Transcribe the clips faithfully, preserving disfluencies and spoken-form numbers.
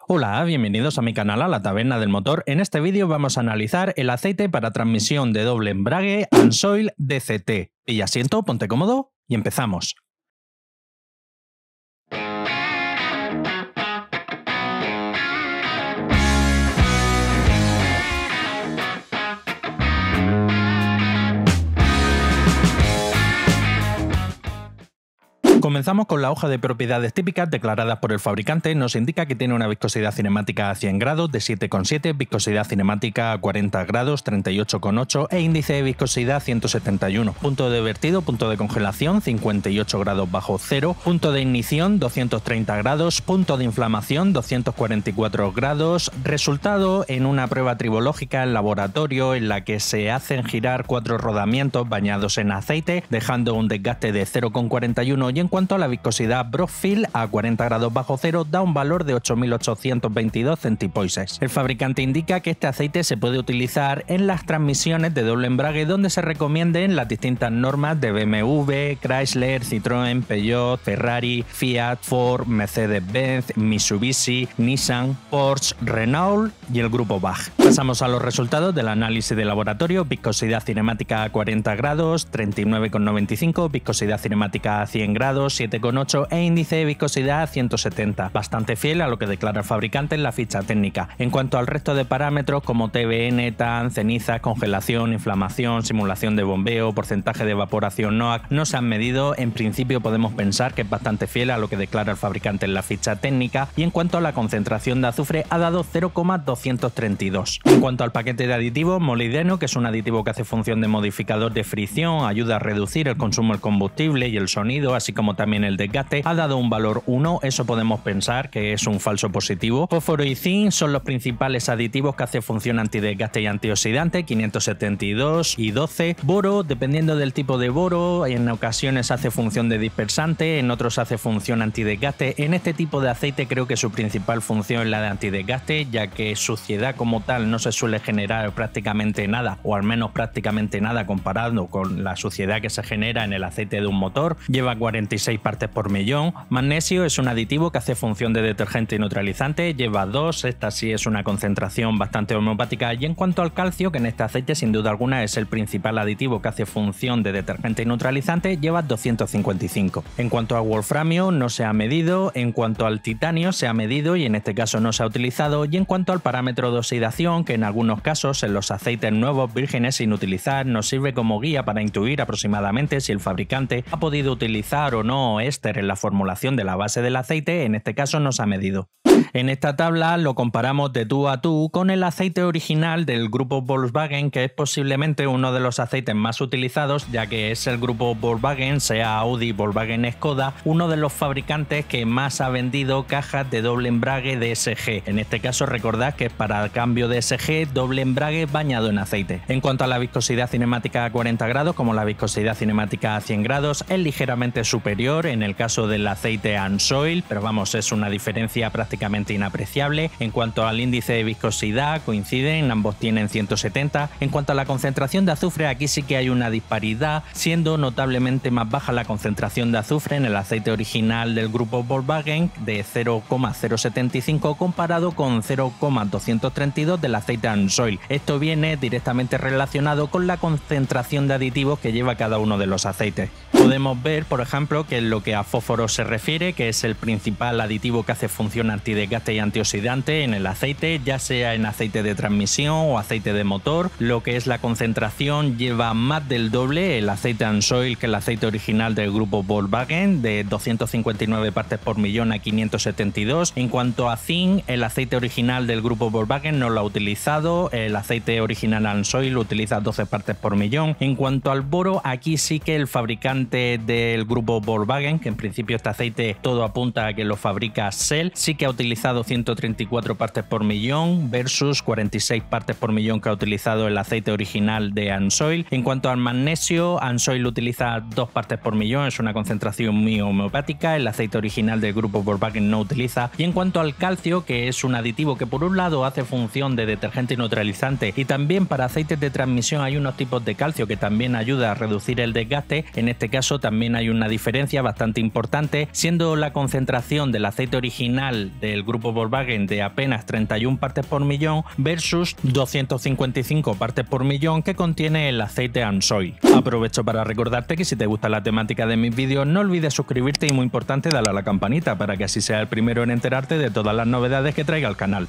Hola, bienvenidos a mi canal a la Taberna del Motor. En este vídeo vamos a analizar el aceite para transmisión de doble embrague Ansoil D C T. Pilla asiento, ponte cómodo y empezamos. Comenzamos con la hoja de propiedades típicas declaradas por el fabricante. Nos indica que tiene una viscosidad cinemática a cien grados de siete coma siete, viscosidad cinemática a cuarenta grados treinta y ocho coma ocho e índice de viscosidad ciento setenta y uno. Punto de vertido, punto de congelación cincuenta y ocho grados bajo cero, punto de ignición doscientos treinta grados, punto de inflamación doscientos cuarenta y cuatro grados. Resultado en una prueba tribológica en laboratorio en la que se hacen girar cuatro rodamientos bañados en aceite, dejando un desgaste de cero coma cuarenta y uno, y en cuanto a la viscosidad Brockfield a cuarenta grados bajo cero da un valor de ocho mil ochocientos veintidós centipoises. El fabricante indica que este aceite se puede utilizar en las transmisiones de doble embrague donde se recomienden las distintas normas de B M W, Chrysler, Citroën, Peugeot, Ferrari, Fiat, Ford, Mercedes-Benz, Mitsubishi, Nissan, Porsche, Renault y el grupo Bach. Pasamos a los resultados del análisis de laboratorio. Viscosidad cinemática a cuarenta grados, treinta y nueve coma noventa y cinco, viscosidad cinemática a cien grados, siete coma ocho e índice de viscosidad ciento setenta, bastante fiel a lo que declara el fabricante en la ficha técnica. En cuanto al resto de parámetros como T B N, T A N, cenizas, congelación, inflamación, simulación de bombeo, porcentaje de evaporación N O A C, no se han medido. En principio podemos pensar que es bastante fiel a lo que declara el fabricante en la ficha técnica, y en cuanto a la concentración de azufre ha dado cero coma doscientos treinta y dos. En cuanto al paquete de aditivos, molibdeno, que es un aditivo que hace función de modificador de fricción, ayuda a reducir el consumo del combustible y el sonido, así como también el desgaste, ha dado un valor uno, eso podemos pensar que es un falso positivo. Fósforo y zinc son los principales aditivos que hacen función antidesgaste y antioxidante, quinientos setenta y dos y doce. Boro, dependiendo del tipo de boro, en ocasiones hace función de dispersante, en otros hace función antidesgaste. En este tipo de aceite creo que su principal función es la de antidesgaste, ya que suciedad como tal no se suele generar prácticamente nada, o al menos prácticamente nada comparado con la suciedad que se genera en el aceite de un motor. Lleva cuarenta y seis partes por millón. Magnesio es un aditivo que hace función de detergente y neutralizante, lleva dos, esta sí es una concentración bastante homeopática. Y en cuanto al calcio, que en este aceite sin duda alguna es el principal aditivo que hace función de detergente y neutralizante, lleva doscientos cincuenta y cinco. En cuanto a wolframio no se ha medido, en cuanto al titanio se ha medido y en este caso no se ha utilizado, y en cuanto al parámetro de oxidación, que en algunos casos en los aceites nuevos vírgenes sin utilizar nos sirve como guía para intuir aproximadamente si el fabricante ha podido utilizar o no éster en la formulación de la base del aceite, en este caso no se ha medido. En esta tabla lo comparamos de tú a tú con el aceite original del grupo Volkswagen, que es posiblemente uno de los aceites más utilizados, ya que es el grupo Volkswagen, sea Audi, Volkswagen, Skoda, uno de los fabricantes que más ha vendido cajas de doble embrague D S G. En este caso recordad que es para cambio de D S G doble embrague bañado en aceite. En cuanto a la viscosidad cinemática a cuarenta grados, como la viscosidad cinemática a cien grados, es ligeramente superior en el caso del aceite Ansoil, pero vamos, es una diferencia prácticamente inapreciable. En cuanto al índice de viscosidad, coinciden, ambos tienen ciento setenta. En cuanto a la concentración de azufre, aquí sí que hay una disparidad, siendo notablemente más baja la concentración de azufre en el aceite original del grupo Volkswagen de cero coma cero setenta y cinco comparado con cero coma doscientos treinta y dos del aceite Ansoil. Esto viene directamente relacionado con la concentración de aditivos que lleva cada uno de los aceites. Podemos ver, por ejemplo, que en lo que a fósforo se refiere, que es el principal aditivo que hace función antidesgaste y antioxidante en el aceite, ya sea en aceite de transmisión o aceite de motor, lo que es la concentración lleva más del doble el aceite Ansoil que el aceite original del grupo Volkswagen, de doscientos cincuenta y nueve partes por millón a quinientos setenta y dos. En cuanto a zinc, el aceite original del grupo Volkswagen no lo ha utilizado, el aceite original Ansoil utiliza doce partes por millón. En cuanto al boro, aquí sí que el fabricante del grupo Volkswagen, que en principio este aceite todo apunta a que lo fabrica Shell, sí que ha utilizado ciento treinta y cuatro partes por millón versus cuarenta y seis partes por millón que ha utilizado el aceite original de Ansoil. En cuanto al magnesio, Ansoil utiliza dos partes por millón, es una concentración muy homeopática, el aceite original del grupo Volkswagen no utiliza. Y en cuanto al calcio, que es un aditivo que por un lado hace función de detergente y neutralizante, y también para aceites de transmisión hay unos tipos de calcio que también ayuda a reducir el desgaste, en este caso también hay una diferencia diferencia bastante importante, siendo la concentración del aceite original del grupo Volkswagen de apenas treinta y una partes por millón versus doscientas cincuenta y cinco partes por millón que contiene el aceite ANSOIL. Aprovecho para recordarte que si te gusta la temática de mis vídeos no olvides suscribirte y, muy importante, darle a la campanita para que así sea el primero en enterarte de todas las novedades que traiga el canal.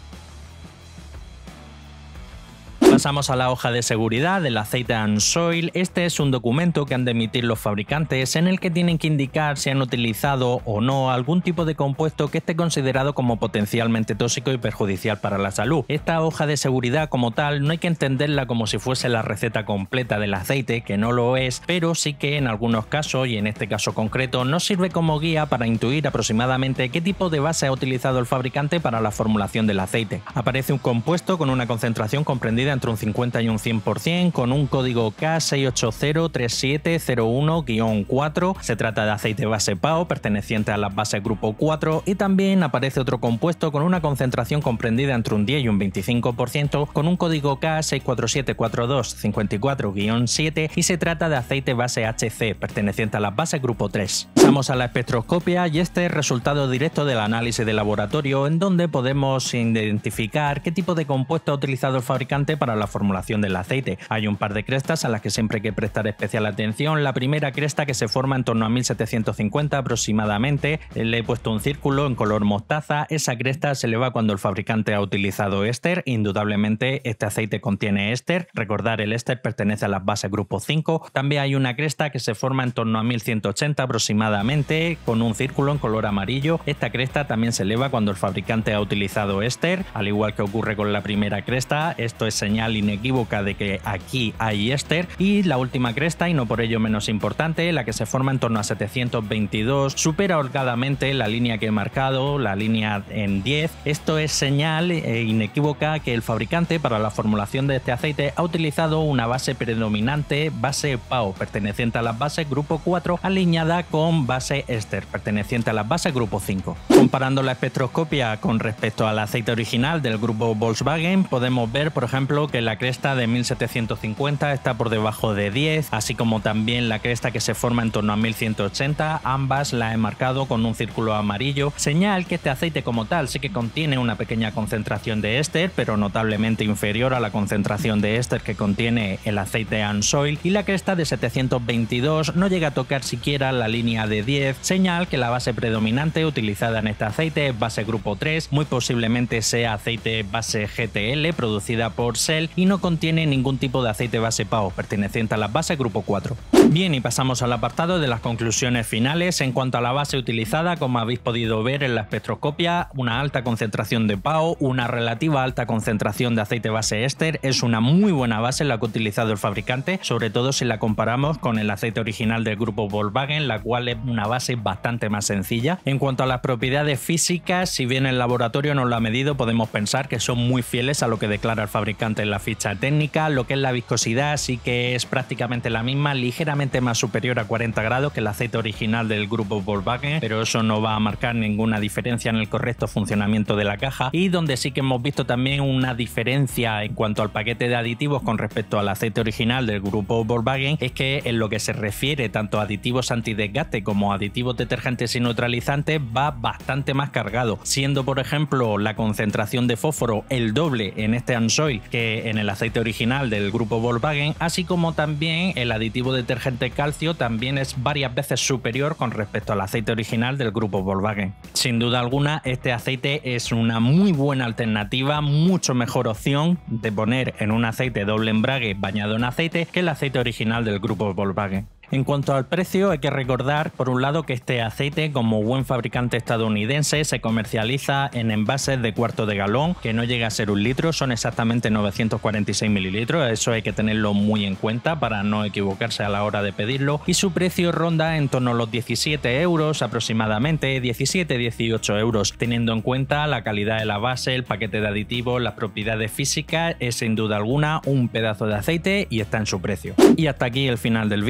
Pasamos a la hoja de seguridad del aceite ANSOIL. Este es un documento que han de emitir los fabricantes en el que tienen que indicar si han utilizado o no algún tipo de compuesto que esté considerado como potencialmente tóxico y perjudicial para la salud. Esta hoja de seguridad como tal no hay que entenderla como si fuese la receta completa del aceite, que no lo es, pero sí que en algunos casos, y en este caso concreto, nos sirve como guía para intuir aproximadamente qué tipo de base ha utilizado el fabricante para la formulación del aceite. Aparece un compuesto con una concentración comprendida entre un cincuenta y un cien por cien con un código K seis ocho cero tres siete cero uno guión cuatro. Se trata de aceite base P A O perteneciente a las bases grupo cuatro, y también aparece otro compuesto con una concentración comprendida entre un diez y un veinticinco por ciento con un código K seis cuatro siete cuatro dos cinco cuatro guión siete, y se trata de aceite base H C perteneciente a las bases grupo tres. Pasamos a la espectroscopia, y este es resultado directo del análisis de laboratorio, en donde podemos identificar qué tipo de compuesto ha utilizado el fabricante para la formulación del aceite. Hay un par de crestas a las que siempre hay que prestar especial atención. La primera cresta, que se forma en torno a mil setecientos cincuenta aproximadamente, le he puesto un círculo en color mostaza. Esa cresta se eleva cuando el fabricante ha utilizado éster. Indudablemente este aceite contiene éster. Recordar, el éster pertenece a las bases grupo cinco. También hay una cresta que se forma en torno a mil ciento ochenta aproximadamente, con un círculo en color amarillo. Esta cresta también se eleva cuando el fabricante ha utilizado éster. Al igual que ocurre con la primera cresta, esto es señal inequívoca de que aquí hay éster. Y la última cresta, y no por ello menos importante, la que se forma en torno a setecientos veintidós, supera holgadamente la línea que he marcado, la línea en diez. Esto es señal eh, inequívoca que el fabricante para la formulación de este aceite ha utilizado una base predominante, base P A O perteneciente a las bases grupo cuatro, alineada con base éster perteneciente a las bases grupo cinco. Comparando la espectroscopia con respecto al aceite original del grupo Volkswagen, podemos ver, por ejemplo, que la cresta de mil setecientos cincuenta está por debajo de diez, así como también la cresta que se forma en torno a mil ciento ochenta. Ambas la he marcado con un círculo amarillo, señal que este aceite como tal sí que contiene una pequeña concentración de éster, pero notablemente inferior a la concentración de éster que contiene el aceite ANSOIL. Y la cresta de setecientos veintidós no llega a tocar siquiera la línea de diez, señal que la base predominante utilizada en este aceite es base grupo tres, muy posiblemente sea aceite base G T L producida por Shell, y no contiene ningún tipo de aceite base P A O perteneciente a las bases grupo cuatro. Bien, y pasamos al apartado de las conclusiones finales. En cuanto a la base utilizada, como habéis podido ver en la espectroscopia, una alta concentración de P A O, una relativa alta concentración de aceite base éster. Es una muy buena base la que ha utilizado el fabricante, sobre todo si la comparamos con el aceite original del grupo Volkswagen, la cual es una base bastante más sencilla. En cuanto a las propiedades físicas, si bien el laboratorio no lo ha medido, podemos pensar que son muy fieles a lo que declara el fabricante en la ficha técnica. Lo que es la viscosidad sí que es prácticamente la misma, ligeramente más superior a cuarenta grados que el aceite original del grupo Volkswagen, pero eso no va a marcar ninguna diferencia en el correcto funcionamiento de la caja. Y donde sí que hemos visto también una diferencia en cuanto al paquete de aditivos con respecto al aceite original del grupo Volkswagen es que en lo que se refiere tanto a aditivos antidesgaste como aditivos detergentes y neutralizantes va bastante más cargado, siendo por ejemplo la concentración de fósforo el doble en este ANSOIL que en el aceite original del grupo Volkswagen, así como también el aditivo detergente calcio también es varias veces superior con respecto al aceite original del grupo Volkswagen. Sin duda alguna, este aceite es una muy buena alternativa, mucho mejor opción de poner en un aceite doble embrague bañado en aceite que el aceite original del grupo Volkswagen. En cuanto al precio, hay que recordar por un lado que este aceite, como buen fabricante estadounidense, se comercializa en envases de cuarto de galón, que no llega a ser un litro, son exactamente novecientos cuarenta y seis mililitros, eso hay que tenerlo muy en cuenta para no equivocarse a la hora de pedirlo, y su precio ronda en torno a los diecisiete euros aproximadamente, diecisiete a dieciocho euros, teniendo en cuenta la calidad de la base, el paquete de aditivos, las propiedades físicas, es sin duda alguna un pedazo de aceite y está en su precio. Y hasta aquí el final del vídeo. Con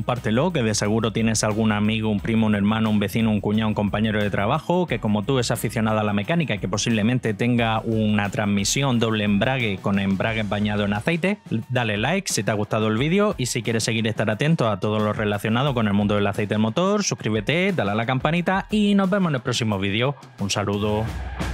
compártelo, que de seguro tienes algún amigo, un primo, un hermano, un vecino, un cuñado, un compañero de trabajo que como tú es aficionado a la mecánica y que posiblemente tenga una transmisión doble embrague con embrague bañado en aceite. Dale like si te ha gustado el vídeo y si quieres seguir estar atento a todo lo relacionado con el mundo del aceite del motor, suscríbete, dale a la campanita y nos vemos en el próximo vídeo. Un saludo.